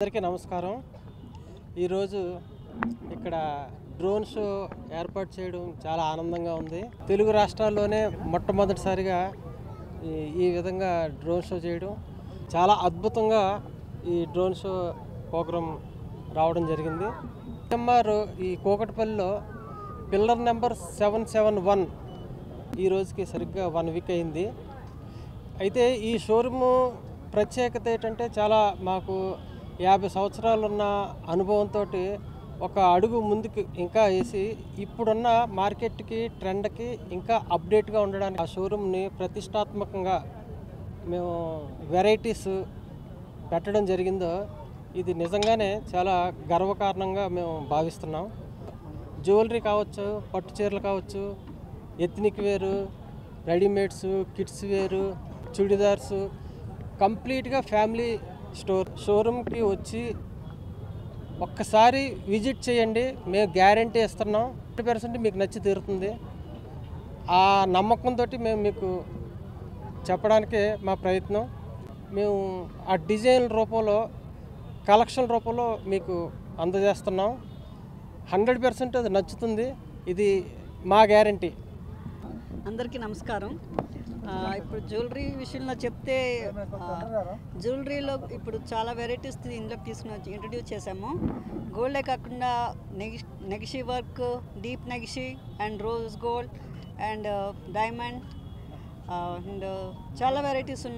అందరికీ నమస్కారం. ఈరోజు ఇక్కడ డ్రోన్ షో ఏర్పాటు చేయడం చాలా ఆనందంగా ఉంది. తెలుగు రాష్ట్రాల్లోనే మొట్టమొదటిసారిగా ఈ విధంగా డ్రోన్ షో చేయడం చాలా అద్భుతంగా ఈ డ్రోన్ షో ప్రోగ్రాం రావడం జరిగింది. ఎంఆర్ ఈ కూకట్పల్లిలో పిల్లర్ నెంబర్ 771 ఈ రోజుకి సరిగ్గా 1 వీక్ అయింది. అయితే ఈ షోరూము ప్రత్యేకత ఏంటంటే చాలా మాకు 50 సంవత్సరాలున్న అనుభవంతో ఒక అడుగు ముందుకు ఇంకా వేసి ఇప్పుడున్న మార్కెట్కి ట్రెండ్కి ఇంకా అప్డేట్గా ఉండడానికి ఆ షోరూమ్ని ప్రతిష్టాత్మకంగా మేము వెరైటీస్ పెట్టడం జరిగిందో ఇది నిజంగానే చాలా గర్వకారణంగా మేము భావిస్తున్నాం. జ్యువెలరీ కావచ్చు, పట్టు చీరలు కావచ్చు, ఎథ్నిక్ వేరు, రెడీమేడ్స్, కిడ్స్ వేరు, చుడిదార్స్, కంప్లీట్గా ఫ్యామిలీ షోరూమ్కి వచ్చి ఒక్కసారి విజిట్ చేయండి. మేము గ్యారంటీ ఇస్తున్నాం, 100% మీకు నచ్చి తీరుతుంది. ఆ నమ్మకంతో మేము మీకు చెప్పడానికే మా ప్రయత్నం. మేము ఆ డిజైన్ రూపంలో, కలెక్షన్ రూపంలో మీకు అందజేస్తున్నాం. 100% అది నచ్చుతుంది. ఇది మా గ్యారంటీ. అందరికీ నమస్కారం. ఇప్పుడు జ్యువెలరీ విషయంలో చెప్తే జ్యువెలరీలో ఇప్పుడు చాలా వెరైటీస్ ఇందులోకి తీసుకుని ఇంట్రడ్యూస్ చేసాము. గోల్డే కాకుండా నెగిషి వర్క్, డీప్ నెగిషి and rose gold and diamond and చాలా వెరైటీస్ ఉన్నాయి.